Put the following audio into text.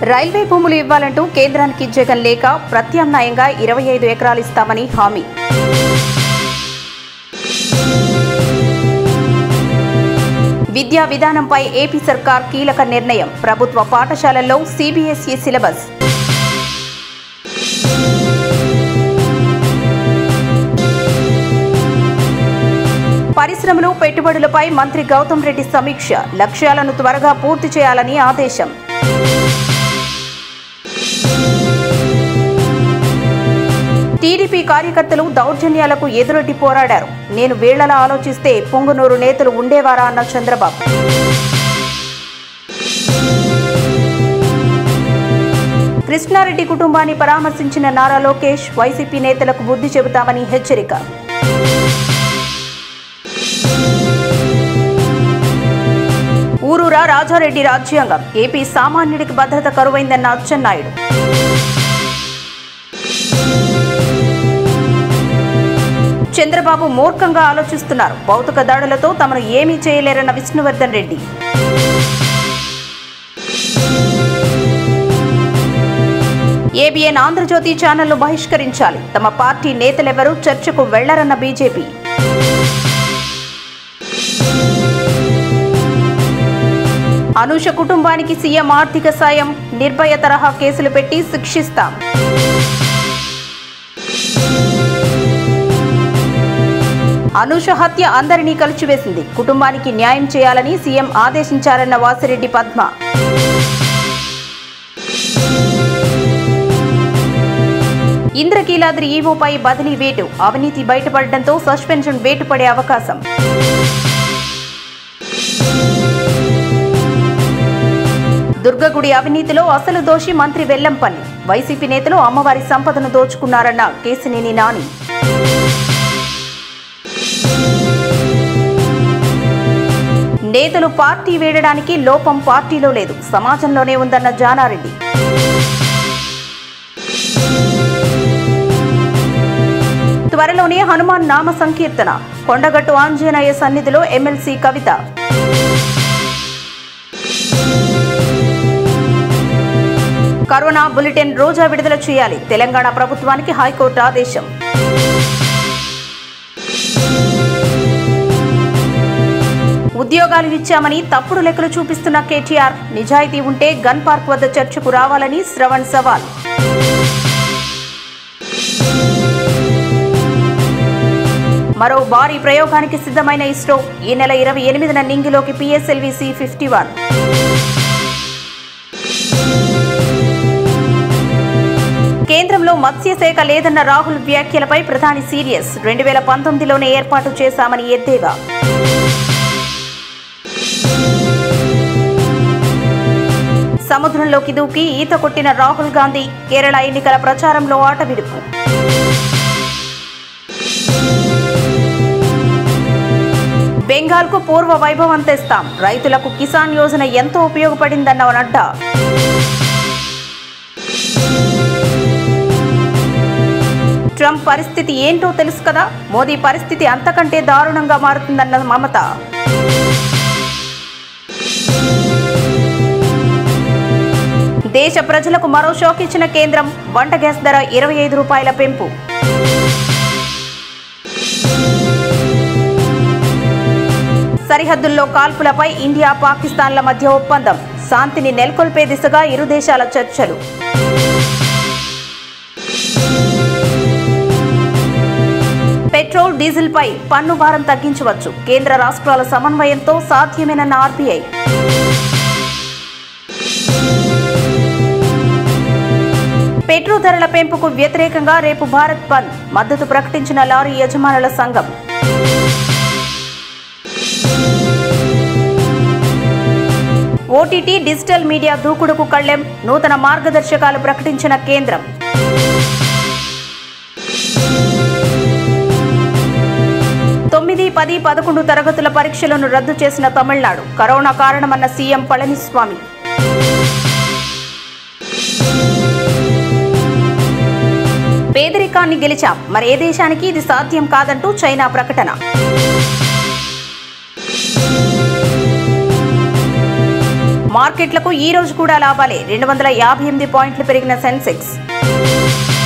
Railway భూములు ఇవ్వాలంటూ కేంద్రానికి జగన్ లేఖ, ప్రత్యామ్నాయంగా 25 ఎకరాలు ఇస్తామని హామీ. విద్యా విధానంపై ఏపీ సర్కార్ కీలక నిర్ణయం, ప్రభుత్వ పాఠశాలల్లో సిబిఎస్ఈ సిలబస్. పరిశ్రమలు, పెట్టుబడులపై మంత్రి గౌతమ్ రెడ్డి సమీక్ష, లక్ష్యాలను త్వరగా పూర్తి చేయాలని ఆదేశం. టీడీపీ కార్యకర్తలు దౌర్జన్యాలకు ఎదురొడ్డి పోరాడారు. నేను వీళ్లలా ఆలోచిస్తే పొంగునూరు నేతలు ఉండేవారా అన్న చంద్రబాబు. కృష్ణారెడ్డి కుటుంబాన్ని పరామర్శించిన నారా లోకేష్, వైసీపీ నేతలకు బుద్ధి చెబుతామని హెచ్చరిక. ఊరూరా రాజారెడ్డి రాజ్యాంగం, ఏపీ సామాన్యుడికి భద్రత కరువైందన్న అచ్చెన్నాయుడు. చంద్రబాబు మూర్ఖంగా ఆలోచిస్తున్నారు, భౌతిక దాడులతో తమను ఏమీ చేయలేరన్న విష్ణువర్ధన్ రెడ్డి. ఏబిఎన్ ఆంధ్రజ్యోతి ఛానల్ను బహిష్కరించాలి, తమ పార్టీ నేతలెవరూ చర్చకు వెళ్లరన్న బీజేపీ. అనూష కుటుంబానికి సీఎం ఆర్థిక సాయం, నిర్భయ తరహా కేసులు పెట్టి శిక్షిస్తాం. అనూష హత్య అందరినీ కలిచివేసింది, కుటుంబానికి న్యాయం చేయాలని సీఎం ఆదేశించారన్న వాసిరెడ్డి పద్మ. ఇంద్రకీలాద్రి ఈవోపై బదిలీ వేటు, అవినీతి బయటపడడంతో సస్పెన్షన్ వేటు పడే అవకాశం. దుర్గగుడి అవినీతిలో అసలు దోషి మంత్రి వెల్లంపల్లి, వైసీపీ నేతలు అమ్మవారి సంపదను దోచుకున్నారన్న కేసినేని నాని. నేతలు పార్టీ వేయడానికి లోపం పార్టీలో లేదు, సమాజంలోనే ఉందన్న జానారెడ్డి. త్వరలోనే హనుమాన్ నామ సంకీర్తన, కొండగట్టు ఆంజనేయ సన్నిధిలో MLC Kavitha. Corona bulletin Roja విడుదల చేయాలి, తెలంగాణ ప్రభుత్వానికి హైకోర్టు ఆదేశం. ఉద్యోగాలు ఇచ్చామని తప్పుడు లెక్కలు చూపిస్తున్న కేటీఆర్, నిజాయితీ ఉంటే గన్ పార్క్ వద్ద చర్చకు రావాలని శ్రవణ్ సవాల్. మరో భారీ ప్రయోగానికి సిద్ధమైన ఇస్రో, ఈ నెల 28న నింగిలోకి PSLV C-51. కేంద్రంలో మత్స్యశాఖ లేదన్న రాహుల్ వ్యాఖ్యలపై ప్రధాని సీరియస్, 2019లోనే ఏర్పాటు చేశామని ఎద్దేవా. సముద్రంలోకి దూకి ఈత కొట్టిన రాహుల్ గాంధీ, కేరళ ఎన్నికల ప్రచారంలో ఆట విడుపు. బెంగాల్కు పూర్వ వైభవం తెస్తాం, రైతులకు కిసాన్ యోజన ఎంతో ఉపయోగపడిందన్న నడ్డా. ట్రంప్ పరిస్థితి ఏంటో తెలుసు కదా, మోదీ పరిస్థితి అంతకంటే దారుణంగా మారుతుందన్న మమత. దేశ ప్రజలకు మరో షాక్ ఇచ్చిన కేంద్రం, వంట గ్యాస్ ధర 25 రూపాయల పెంపు. సరిహద్దుల్లో కాల్పులపై ఇండియా పాకిస్తాన్ల మధ్య ఒప్పందం, శాంతిని నెలకొల్పే దిశగా ఇరు దేశాల చర్చలు. పెట్రోల్, డీజిల్ పై పన్ను భారం తగ్గించవచ్చు, కేంద్ర రాష్ట్రాల సమన్వయంతో సాధ్యమేనన్న ఆర్బీఐ. పెట్రోల్ ధరల పెంపుకు వ్యతిరేకంగా రేపు భారత్ బంద్, మద్దతు ప్రకటించిన లారీ యజమానుల సంఘం. ఓటీటీ, డిజిటల్ మీడియా దూకుడుకు కళ్లెం, నూతన మార్గదర్శకాలు ప్రకటించిన కేంద్రం. తొమ్మిది, 10, 11 తరగతుల పరీక్షలను రద్దు చేసిన తమిళనాడు, కరోనా కారణమన్న సీఎం పళనిస్వామి. పేదరికాన్ని గెలిచాం, మరే దేశానికి ఇది సాధ్యం కాదంటూ చైనా ప్రకటన. మార్కెట్లకు ఈ రోజు కూడా లాభాలే. 258 పాయింట్లు పెరిగిన సెన్సెక్స్.